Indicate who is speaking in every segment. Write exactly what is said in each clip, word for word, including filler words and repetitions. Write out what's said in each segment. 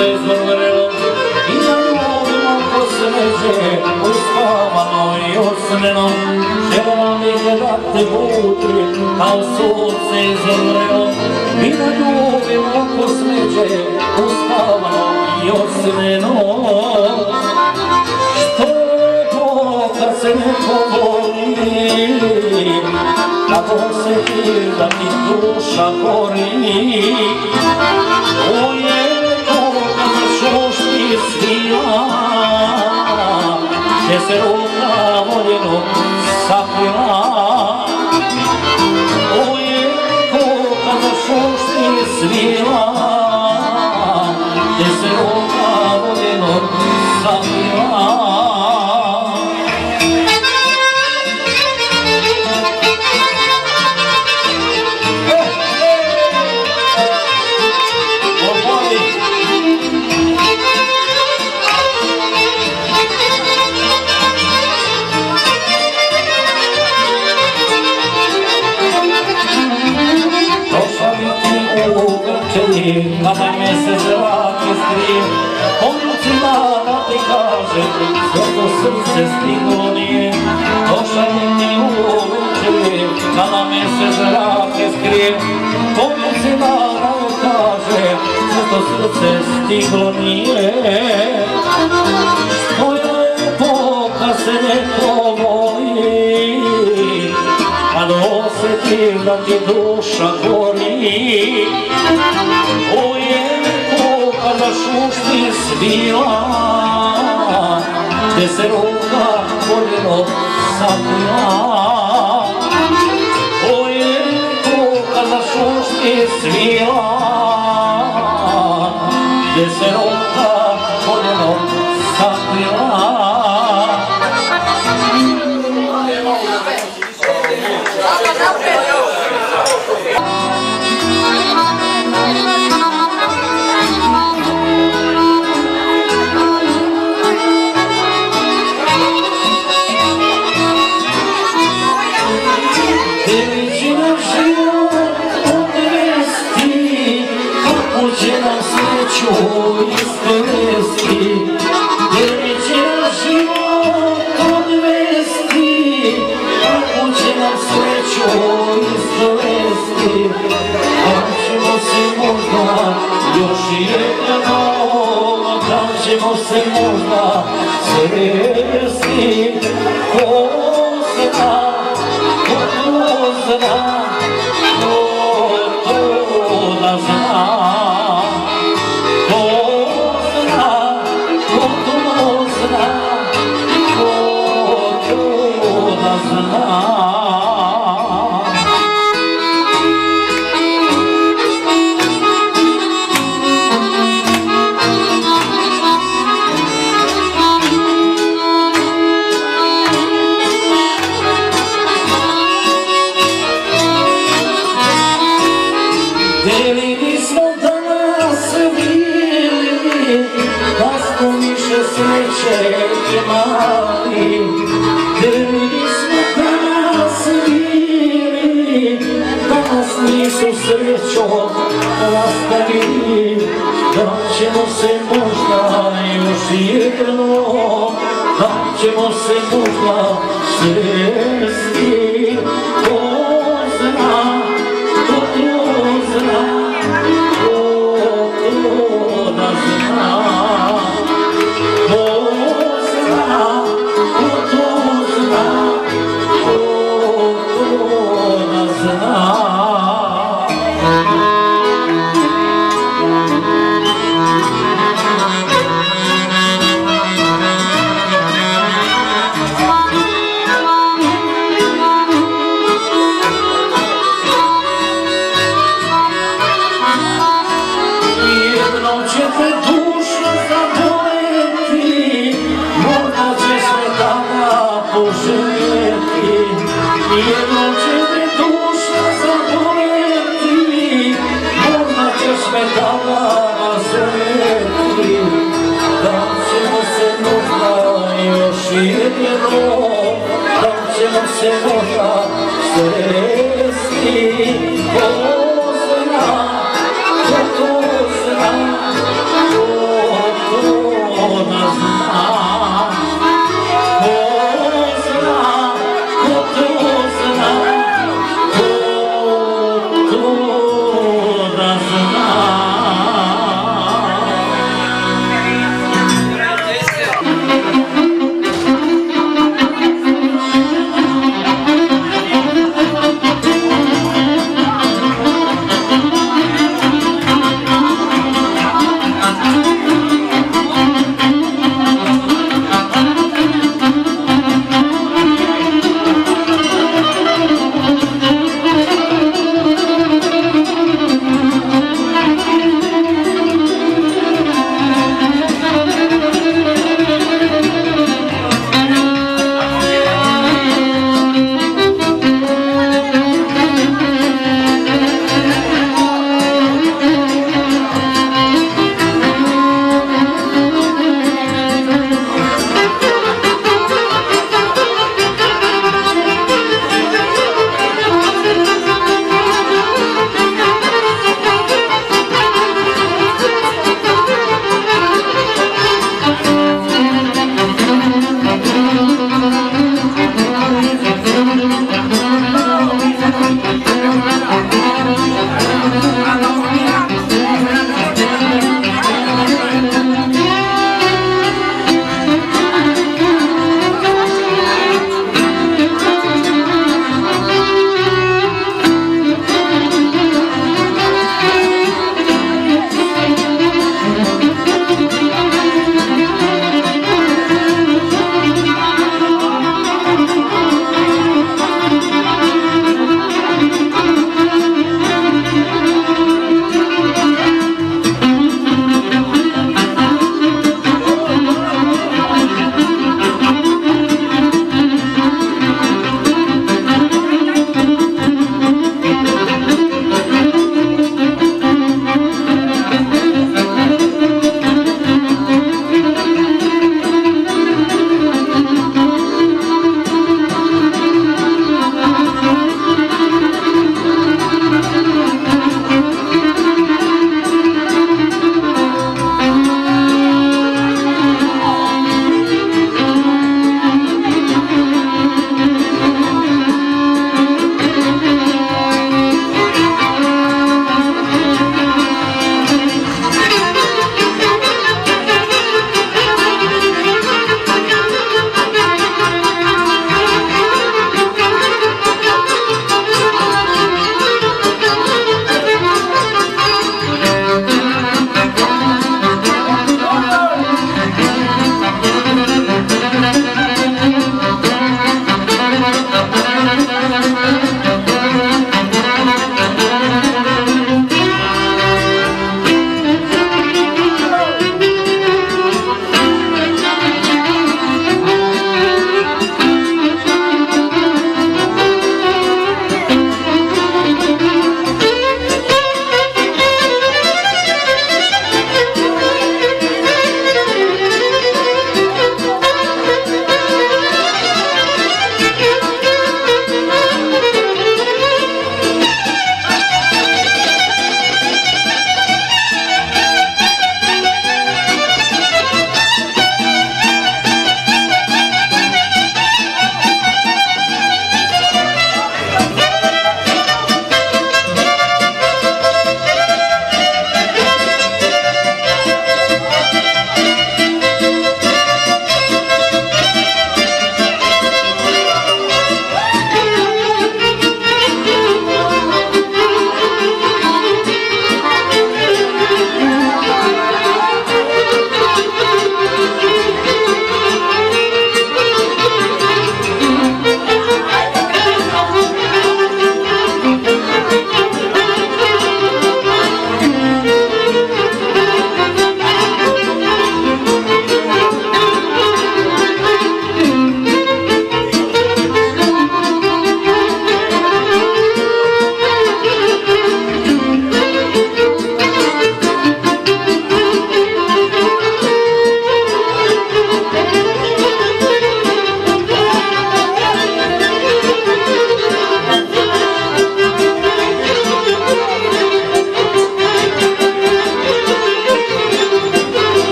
Speaker 1: sunce izvrlo i na ljubim oko smeđe uspavano i osneno. Želela mi da te budi kao sunce izvrlo i na ljubim oko smeđe uspavano i osneno. Što je to kad se neko voli, kako se ti da ti duša gori. To je to kad šušti svila, gdje se ruka voljeno sakrila. To je to kad šušti svila, gdje se ruka voljeno sakrila. Kada me se zrak iskrije, poljubcima da ti kaže, sve to srce stiglo nije. Došao ti uveče, kada me se zrak iskrije, poljubcima da ti kaže, sve to srce stiglo nije. Što je lepo kad se neko voli, kad osjetim da ti duša gori. O je neko kada šušti svila, gdje se ruka voljeno sakrila. O je neko kada šušti svila, gdje se ruka voljeno sakrila. Iskoresti, jer će nam život odvesti, kako će nam sreću iskoresti. Da ćemo se možda još jednom, da ćemo se možda sresti. Ko zna, ko zna, ko to da zna. Delili smo danas bili, da smo više sreće imali. Delili smo danas bili, da nas nisu srećom ostavili. Da ćemo se možda još jednom, da ćemo se možda sresti. Ko zna, ko to zna, ko to da zna. Ko zna, ko to zna, ko to da zna. Jednom će te duša zaboleti, možda ćeš me tada razumjeti. Da ćemo se možda još jednom, da ćemo se možda sresti. Ko zna, ko to zna, ko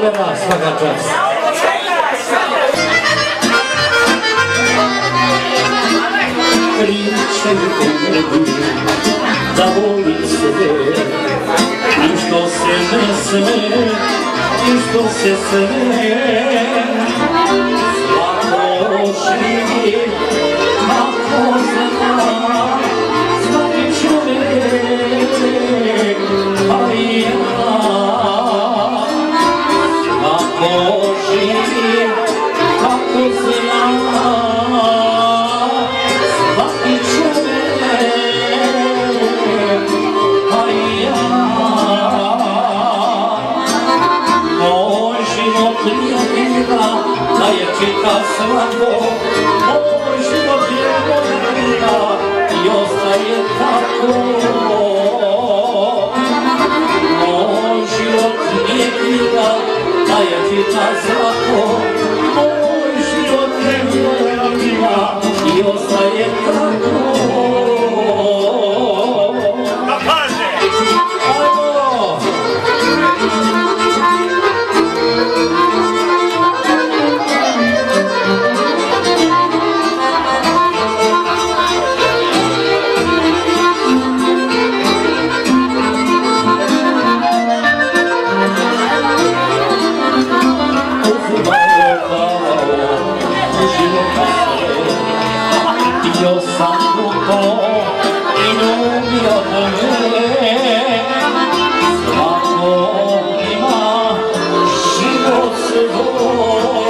Speaker 1: opera, svaka čast. Priče tebi, da volim sebe, i što se ne sme, i što se sme, svako živi, kako zna, svaki čovjek, a i ja. Svako živi, kako zna, svaki čovjek, a i ja. Moj život nije bila, da je čita svako, moj život je moja bila i ostaje tako. Moj život nije bila, da je čita svako, moj život je moja bila i ostaje tako. Io sam puto i ljubio me, svako ima život svoj,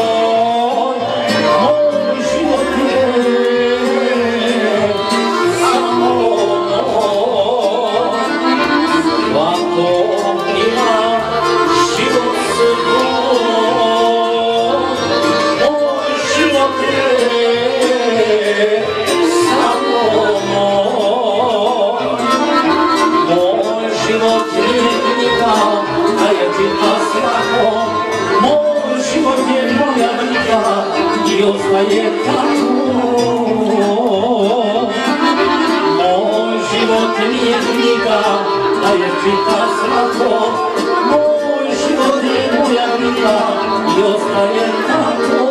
Speaker 1: moj život je samo moj. Svako ima život svoj, moj život je život je knjiga, da je čita svako, moj život je moja briga i ostaje tako. Moj život nije knjiga, da je čita svako, moj život je moja briga i ostaje tako.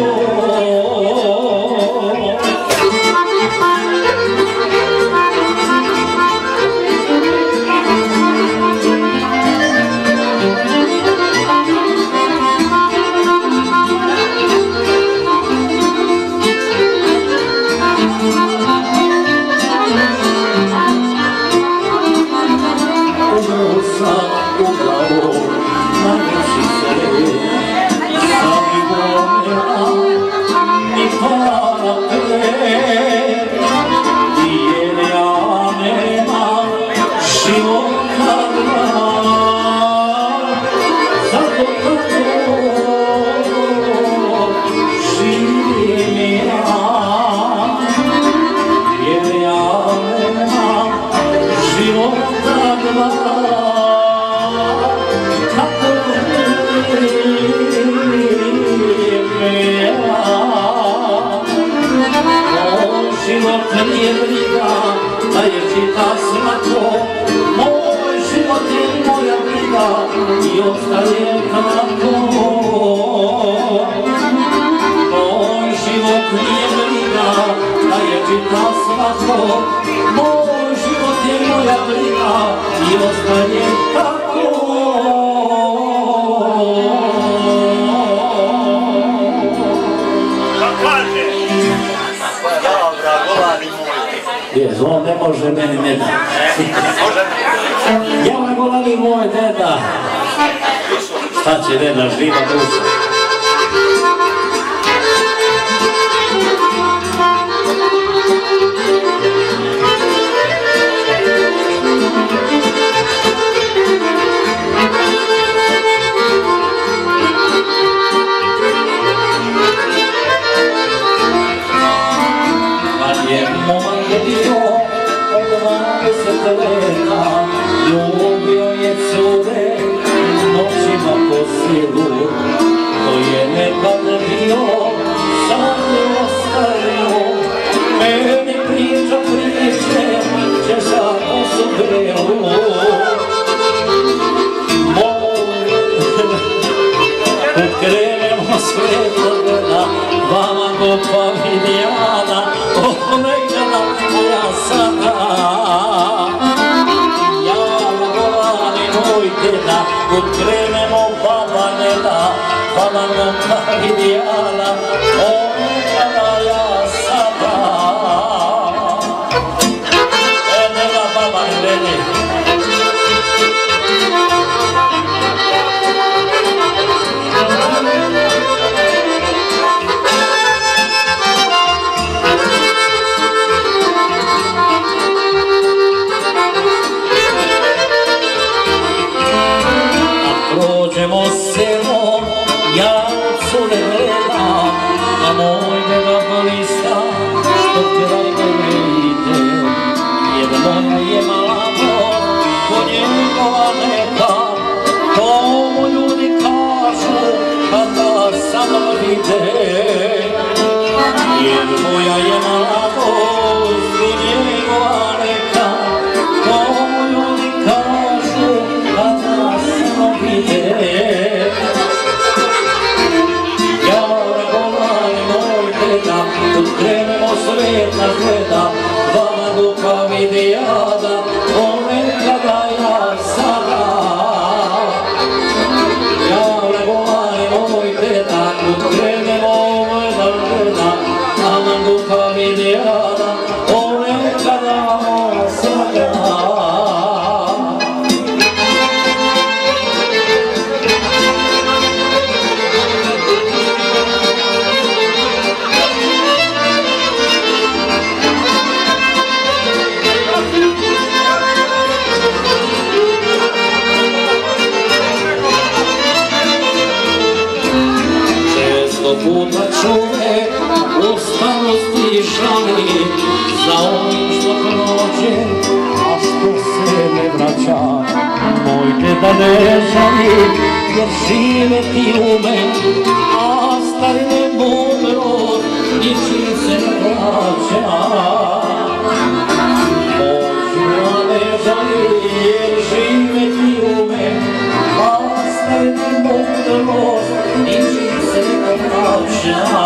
Speaker 1: Život nije briga, da je čita svako, moj život je moja briga i ostaje tako. Moj život nije briga, da je čita svako, moj život je moja briga i ostaje tako. Jezu, on ne može, meni ne da. Ja me volali moj deda. Šta će deda, živa duša. Ljubio je cure, noćima po silu, svetlo gleda, vama gopa vidijana, o nekada moja sada. Ja volani moj deda, kud krenemo baba ne da, vama gopa vidijana, o nekada ja sada. E nema baba kreni. Prođemo selo, ja cure gledam, a moj deda blista, što kraj mene ide. Jer moja je malamo, ko njegova neka, to mu ljudi kažu, kada samo vide. Jer moja je malamo, ko njegova neka, to mu ljudi kažu, kada samo vide. Ja volani moj deda, kud krenemo svet nas gleda, vama gopa vidijada, o nekada ja sada. Ja volani moj deda, kud krenemo nas gleda, vama gopa vidijada, o nekada ja sada. Puta čovek u starosti žali za onim što prođe, a što se ne vraća. Moj deda ne žali jer živeti ume, a starine mudro ničim se ne vraća. Moj deda ne žali jer živeti ume, a starine mudro ničim se ne vraća.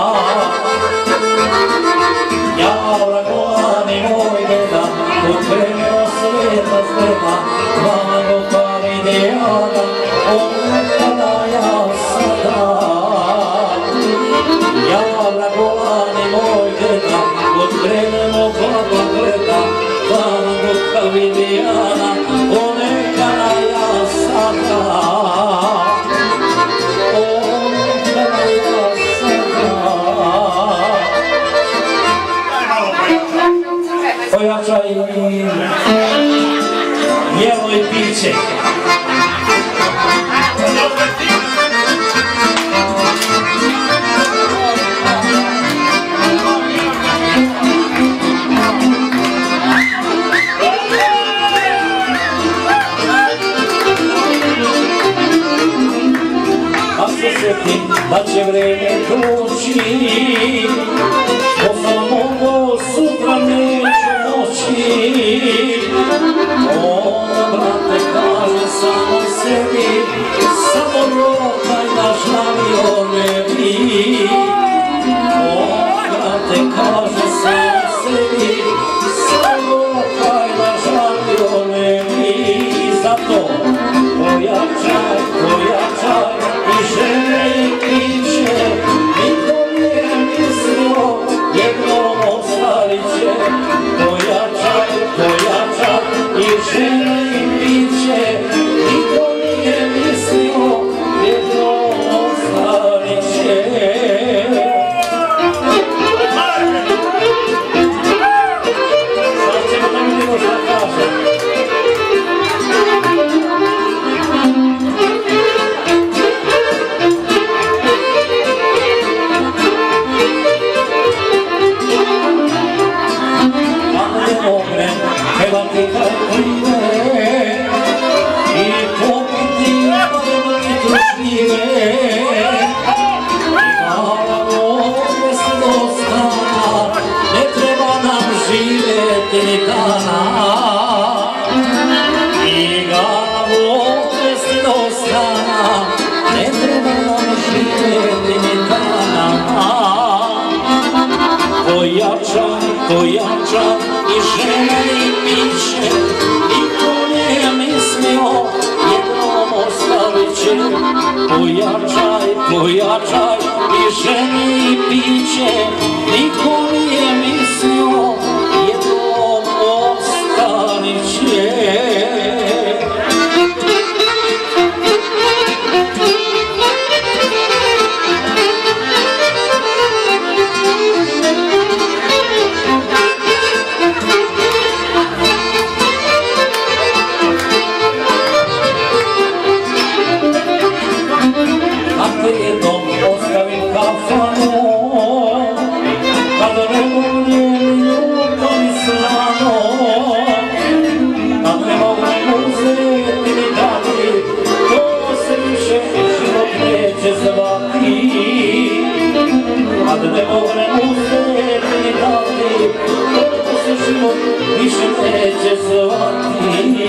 Speaker 1: Ja volani moj deda, kud krenemo svet nas gleda, vama gopa vidijana, o nekada ja sada. Ja volani moj deda, kud krenemo baba gleda, vama gopa vidijana, o nekada ja sada. Pojačaj jelo i piće. A se sjetim da će vreme proći, što sam mogao sutra neću moći. Ona, brate, kaže samo sebi, samo rotaj da žalio ne bi. Ona, brate, kaže samo sebi, samo rotaj da žalio ne bi. Zato pojačaj, pojačaj i žene i priče, niko nije mislio, jednom ostarit će. Pojačaj, pojačaj i žene i priče, niko nije mislio, jednom ostarit će. Sad ćemo da vidimo šta kaže. Ne treba nam živjeti ni dana. pojačaj, pojačaj i ženi i piće, niko nije mislio, jednom ostanit će. Više neće zvati,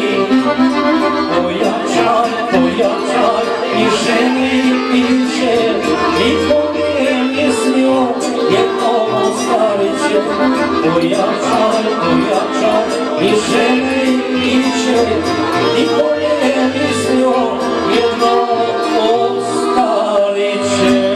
Speaker 1: pojačaj, pojačaj i ženi i piće, niko nije mislio, jednom ostavit će. Pojačaj, pojačaj i ženi i piće, niko nije mislio, jednom ostavit će.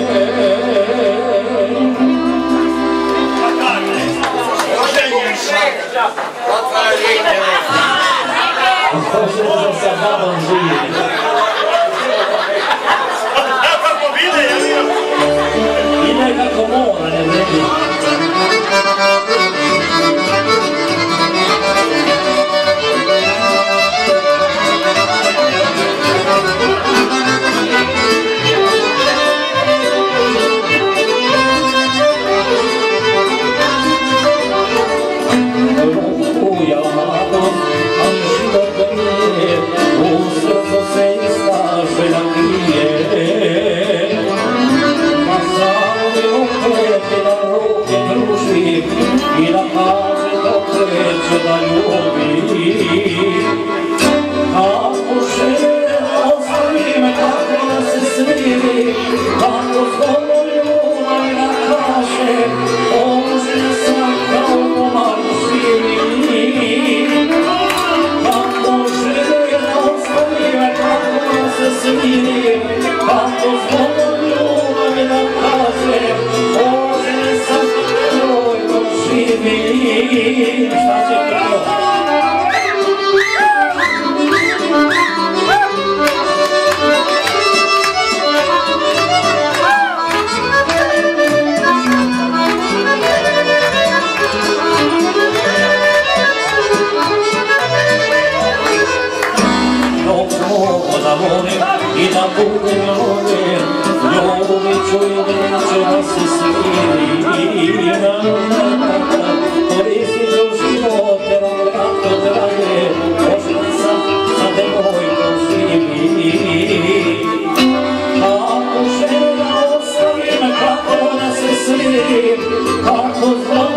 Speaker 1: Hoće da sa babom živi. Ide kako mora, ne vredi. I da kaže dok neće da ljubi. Kako žena ostavi me, kako da se smiri, kako zbog ljubav da kaže, ožen sam kao komar živi. Kako žena ostavi me, kako da se smiri, kako zbog ljubav da kaže, ožen sam živi. Šta će pravo? Dok mogu da volim i da budem volim, ljubit ću i neće da se smiri. Koristit ću živote vam kratko traje, ožen sam sa devojkom živi. Kako žena ostavi me, kako da se smiri, kako zbog